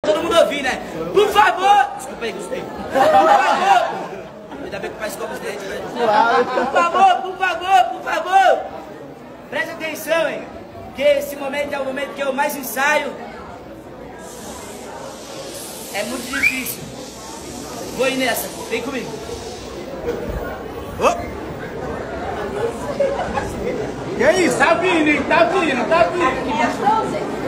Todo mundo ouvir, né? Por favor! Desculpa aí, gostei. Por favor! Ainda bem que o pai escova os dentes, né? Por favor, por favor, por favor! Preste atenção, hein? Que esse momento é o momento que eu mais ensaio. É muito difícil. Vou ir nessa, vem comigo. Oh. Que é isso? Tá vindo, hein? Tá vindo, tá vindo.